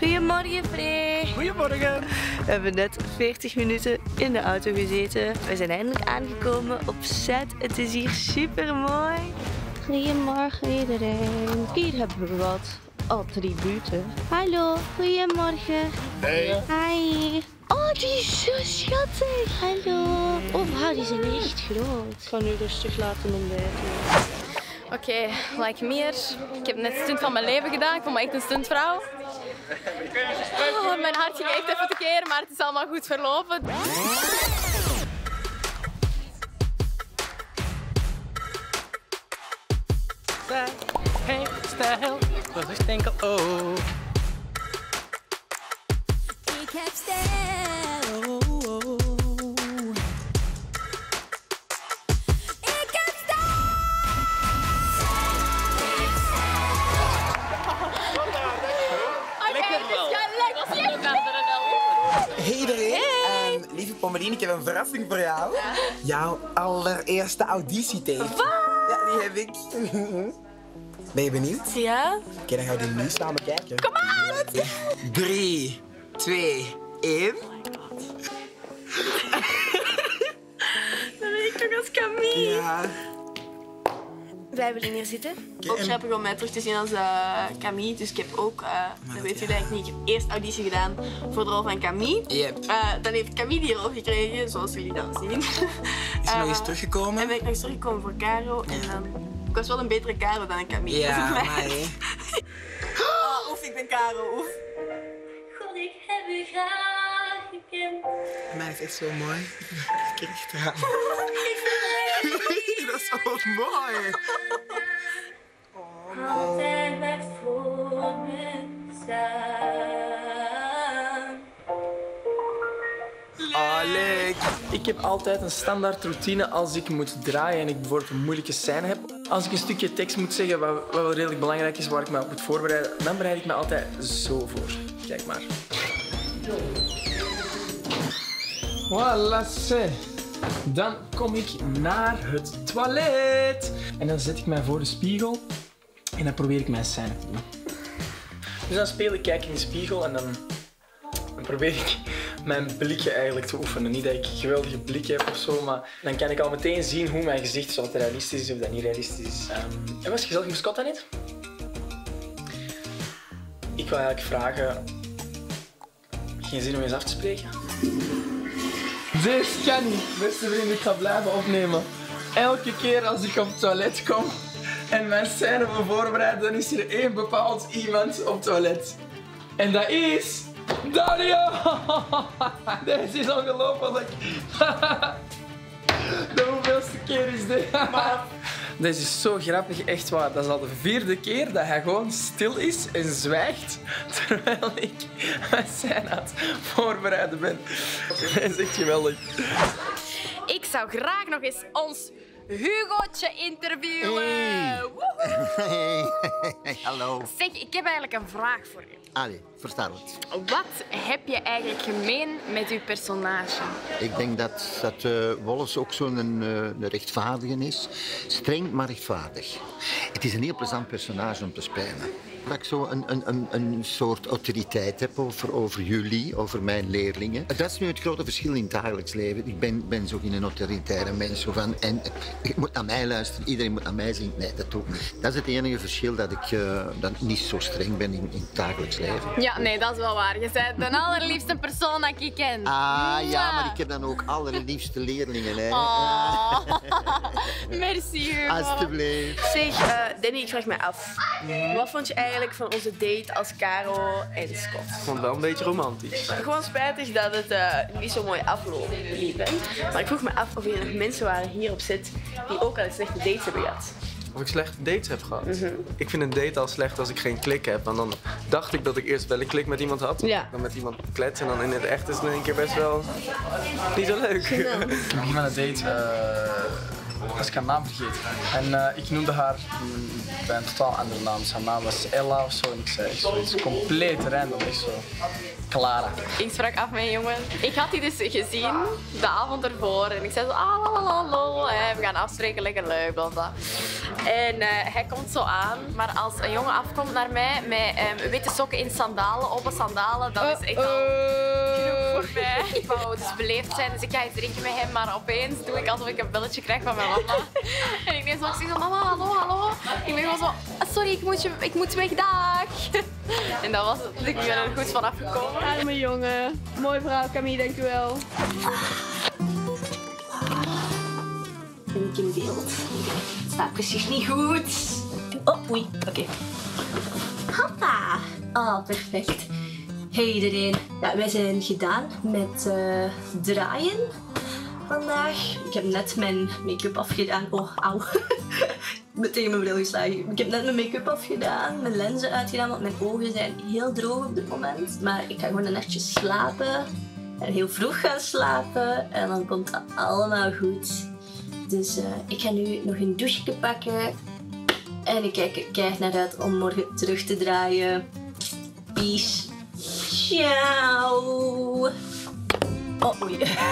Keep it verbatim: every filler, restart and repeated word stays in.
Goedemorgen, Free. Goedemorgen. We hebben net veertig minuten in de auto gezeten. We zijn eindelijk aangekomen op set. Het is hier super mooi. Goedemorgen iedereen. Hier hebben we wat attributen. Hallo, goedemorgen. Hey. Hi. Oh, die is zo schattig. Hallo. Oh, wauw, die zijn echt groot. Ik ga nu rustig laten ontbijten. Oké, okay, like meer. Ik heb net de stunt van mijn leven gedaan. Ik voel me echt een stuntvrouw. Oh, mijn hart ging echt even tekeer, maar het is allemaal goed verlopen. Hey, stijl, dat is enkel oh. Ik heb stijl. Ik heb stijl. Oké, het is gelukt. Hey iedereen, hey. Um, lieve Pommerien, ik heb een verrassing voor jou. Ja? Jouw allereerste auditietape. Wat? Ja, die heb ik. Ben je benieuwd? Ja? Oké, okay, dan gaan we die nu samen kijken. Kom aan! drie, twee, één. Dat weet ik toch als Camille. Ja. Wij willen hier zitten. Okay, Ook en... grappig om mij terug te zien als uh, Camille. Dus ik heb ook, uh, dat weet je eigenlijk niet, ik heb eerst auditie gedaan voor de rol van Camille. Yep. Uh, dan heeft Camille die rol gekregen, zoals jullie dan zien. Is ze uh, nog eens teruggekomen? En ben ik nog eens teruggekomen voor Caro. En dan... Ik was wel een betere Caro dan een Camille. Ja, maar hé. Oh, oef, ik ben Caro, oef. God, ik heb u graag gekend. Mij is echt zo mooi. Ik krijg het aan. Dat is zo mooi. Altijd blijft voor me staan. Alek. Ik heb altijd een standaard routine als ik moet draaien en ik bijvoorbeeld een moeilijke scène heb. Als ik een stukje tekst moet zeggen wat, wat wel redelijk belangrijk is, waar ik me op moet voorbereiden, dan bereid ik me altijd zo voor. Kijk maar. Voilà, c'est. Dan kom ik naar het toilet. En dan zet ik mij voor de spiegel en dan probeer ik mijn scène te doen. Dus dan speel ik, kijk in de spiegel en dan, dan probeer ik mijn blikken eigenlijk te oefenen. Niet dat ik een geweldige blik heb of zo, maar dan kan ik al meteen zien hoe mijn gezicht, zo realistisch is of dat niet realistisch is. Um, en was je gezellig mascotte net? Ik wil eigenlijk vragen, geen zin om eens af te spreken? Deze kan niet, beste vriend, ik ga blijven opnemen. Elke keer als ik op het toilet kom en mijn scène wil voorbereiden, dan is er één bepaald iemand op het toilet. En dat is... Dario! Deze is ongelooflijk. De hoeveelste keer is dit? Deze is zo grappig, echt waar. Dat is al de vierde keer dat hij gewoon stil is en zwijgt terwijl ik mijn scène aan het voorbereiden ben. Dat is echt geweldig. Ik zou graag nog eens ons Hugootje interviewen. Hey. Hey. Hallo. Zeg, ik heb eigenlijk een vraag voor u. Allee, vertel het. Wat heb je eigenlijk gemeen met uw personage? Ik denk dat, dat uh, Wolfs ook zo'n uh, een rechtvaardige is. Streng, maar rechtvaardig. Het is een heel plezant personage om te spelen. Dat ik zo een, een, een, een soort autoriteit heb over, over jullie, over mijn leerlingen. Dat is nu het grote verschil in het dagelijks leven. Ik ben, ben zo geen een autoritaire mens. Zo van, en je moet naar mij luisteren, iedereen moet naar mij zien. Nee, dat doe ik niet. Dat is het enige verschil, dat ik uh, dat niet zo streng ben in, in het dagelijks leven. Ja, nee, dat is wel waar. Je bent de allerliefste persoon dat ik ken. Ah, ja, maar ik heb dan ook allerliefste leerlingen. Hè. Oh. Merci, Hugo. Alsjeblieft. Zeg, uh, Danny, ik vraag me af. Wat vond je eigenlijk van onze date als Caro en Scott? Ik vond het wel een beetje romantisch. Gewoon spijtig dat het uh, niet zo mooi afliep. Maar ik vroeg me af of er nog mensen waren hier op set die ook al een slechte date hebben gehad. Of ik slechte dates heb gehad. Mm-hmm. Ik vind een date al slecht als ik geen klik heb. Want dan dacht ik dat ik eerst wel een klik met iemand had. Ja. Dan met iemand kletsen en dan in het echt is het in één keer best wel niet zo leuk. Ja. In het begin van de date uh, als ik haar naam vergeet. En uh, ik noemde haar mm, bij een totaal andere naam. Dus haar naam was Ella of zo. En ik zei echt zoiets compleet random. Echt zo. Clara. Ik sprak af met een jongen. Ik had die dus gezien de avond ervoor. En ik zei zo, ah, lalalala, we gaan afspreken, lekker leuk, bla bla. En uh, hij komt zo aan. Maar als een jongen afkomt naar mij met um, witte sokken in sandalen, open sandalen, dat is echt al genoeg voor mij. Ik wou dus beleefd zijn, dus ik ga iets drinken met hem. Maar opeens doe ik alsof ik een belletje krijg van mijn mama. En ik neem zo, ik zeg zo, mama, hallo, hallo. Ik ben gewoon zo, sorry, ik moet, je, ik moet weg, dag. En dat was het. Ik ben er goed van afgekomen. Arme jongen. Mooi verhaal, Camille, dankjewel. Ben ik in beeld? Het staat precies niet goed. Oh, oei. Oké. Okay. Hoppa. Oh, perfect. Hey iedereen. Ja, wij zijn gedaan met uh, draaien vandaag. Ik heb net mijn make-up afgedaan. Oh, auw. Tegen mijn bril geslagen. Ik heb net mijn make-up afgedaan, mijn lenzen uitgedaan, want mijn ogen zijn heel droog op dit moment. Maar ik ga gewoon een nachtje slapen en heel vroeg gaan slapen en dan komt het allemaal goed. Dus uh, ik ga nu nog een douche pakken en ik kijk er keihard naar uit om morgen terug te draaien. Peace. Ciao. Oh, oei.